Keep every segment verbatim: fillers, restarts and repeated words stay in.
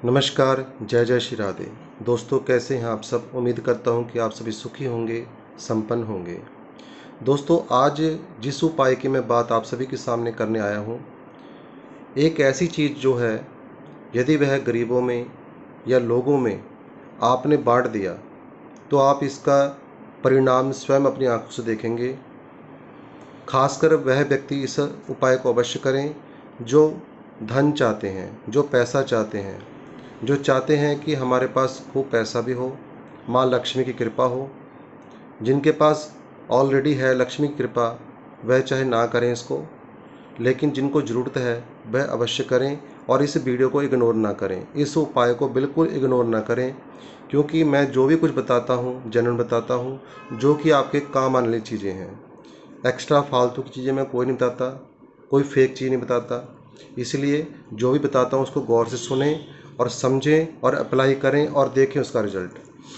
नमस्कार, जय जय श्री राधे। दोस्तों, कैसे हैं आप सब? उम्मीद करता हूं कि आप सभी सुखी होंगे, संपन्न होंगे। दोस्तों, आज जिस उपाय की मैं बात आप सभी के सामने करने आया हूं, एक ऐसी चीज़ जो है, यदि वह गरीबों में या लोगों में आपने बांट दिया, तो आप इसका परिणाम स्वयं अपनी आंखों से देखेंगे। खासकर वह व्यक्ति इस उपाय को अवश्य करें जो धन चाहते हैं, जो पैसा चाहते हैं, जो चाहते हैं कि हमारे पास खूब पैसा भी हो, माँ लक्ष्मी की कृपा हो। जिनके पास ऑलरेडी है लक्ष्मी की कृपा, वह चाहे ना करें इसको, लेकिन जिनको ज़रूरत है वह अवश्य करें और इस वीडियो को इग्नोर ना करें, इस उपाय को बिल्कुल इग्नोर ना करें, क्योंकि मैं जो भी कुछ बताता हूँ जेन्युइन बताता हूँ, जो कि आपके काम आने वाली चीज़ें हैं। एक्स्ट्रा फालतू की चीज़ें मैं कोई नहीं बताता, कोई फेक चीज़ नहीं बताता। इसलिए जो भी बताता हूँ उसको गौर से सुनें और समझें और अप्लाई करें और देखें उसका रिजल्ट।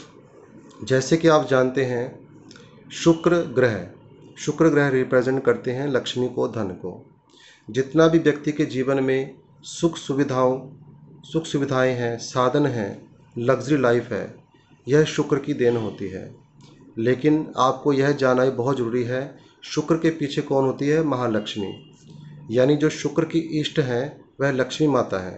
जैसे कि आप जानते हैं, शुक्र ग्रह शुक्र ग्रह रिप्रेजेंट करते हैं लक्ष्मी को, धन को। जितना भी व्यक्ति के जीवन में सुख सुविधाओं सुख सुविधाएं हैं, साधन हैं, लग्जरी लाइफ है, यह शुक्र की देन होती है। लेकिन आपको यह जानना बहुत ज़रूरी है, शुक्र के पीछे कौन होती है? महालक्ष्मी। यानी जो शुक्र की इष्ट है वह लक्ष्मी माता है।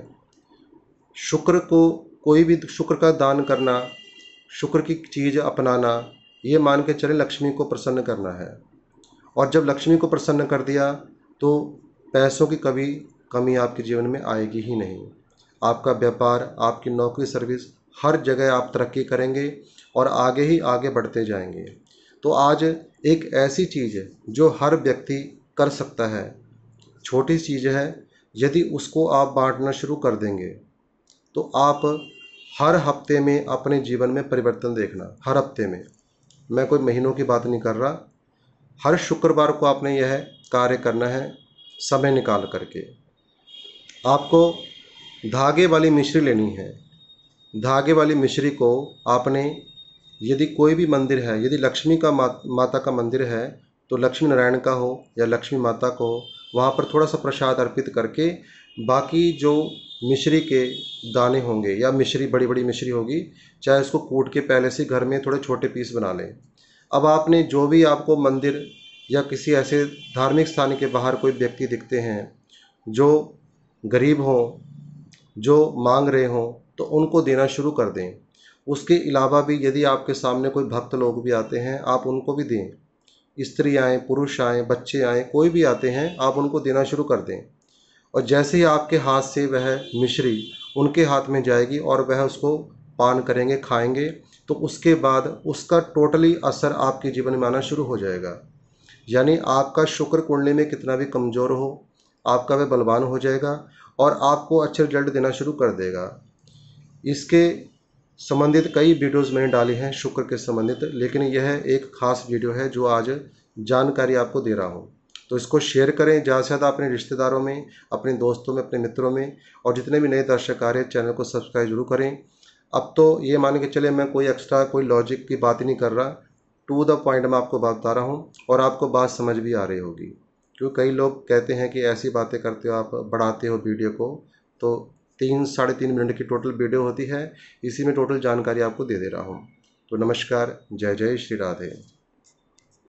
शुक्र को कोई भी शुक्र का दान करना, शुक्र की चीज़ अपनाना, ये मान के चले लक्ष्मी को प्रसन्न करना है। और जब लक्ष्मी को प्रसन्न कर दिया तो पैसों की कभी कमी आपके जीवन में आएगी ही नहीं। आपका व्यापार, आपकी नौकरी, सर्विस, हर जगह आप तरक्की करेंगे और आगे ही आगे बढ़ते जाएंगे। तो आज एक ऐसी चीज़ है जो हर व्यक्ति कर सकता है, छोटी चीज़ है, यदि उसको आप बांटना शुरू कर देंगे तो आप हर हफ्ते में अपने जीवन में परिवर्तन देखना। हर हफ्ते में, मैं कोई महीनों की बात नहीं कर रहा, हर शुक्रवार को आपने यह कार्य करना है। समय निकाल करके आपको धागे वाली मिश्री लेनी है। धागे वाली मिश्री को आपने, यदि कोई भी मंदिर है, यदि लक्ष्मी का मा, माता का मंदिर है तो लक्ष्मी नारायण का हो या लक्ष्मी माता को हो, वहाँ पर थोड़ा सा प्रसाद अर्पित करके बाकी जो मिश्री के दाने होंगे या मिश्री, बड़ी बड़ी मिश्री होगी, चाहे उसको कूट के पहले से घर में थोड़े छोटे पीस बना लें। अब आपने जो भी आपको मंदिर या किसी ऐसे धार्मिक स्थान के बाहर कोई व्यक्ति दिखते हैं जो गरीब हों, जो मांग रहे हों, तो उनको देना शुरू कर दें। उसके अलावा भी यदि आपके सामने कोई भक्त लोग भी आते हैं, आप उनको भी दें। स्त्री आएँ, पुरुष आएँ, बच्चे आएँ, कोई भी आते हैं, आप उनको देना शुरू कर दें। और जैसे ही आपके हाथ से वह मिश्री उनके हाथ में जाएगी और वह उसको पान करेंगे, खाएंगे, तो उसके बाद उसका टोटली असर आपके जीवन में आना शुरू हो जाएगा। यानी आपका शुक्र कुंडली में कितना भी कमज़ोर हो, आपका वह बलवान हो जाएगा और आपको अच्छे रिजल्ट देना शुरू कर देगा। इसके संबंधित कई वीडियोस मैंने डाली हैं शुक्र के संबंधित, लेकिन यह एक खास वीडियो है जो आज जानकारी आपको दे रहा हूँ। तो इसको शेयर करें ज़्यादा से ज़्यादा अपने रिश्तेदारों में, अपने दोस्तों में, अपने मित्रों में, और जितने भी नए दर्शक आ रहे हैं चैनल को सब्सक्राइब जरूर करें। अब तो ये मान के चले, मैं कोई एक्स्ट्रा कोई लॉजिक की बात ही नहीं कर रहा, टू द पॉइंट मैं आपको बात बता रहा हूँ और आपको बात समझ भी आ रही होगी। क्योंकि कई लोग कहते हैं कि ऐसी बातें करते हो आप, बढ़ाते हो वीडियो को, तो तीन साढ़े तीन मिनट की टोटल वीडियो होती है, इसी में टोटल जानकारी आपको दे दे रहा हूँ। तो नमस्कार, जय जय श्री राधे।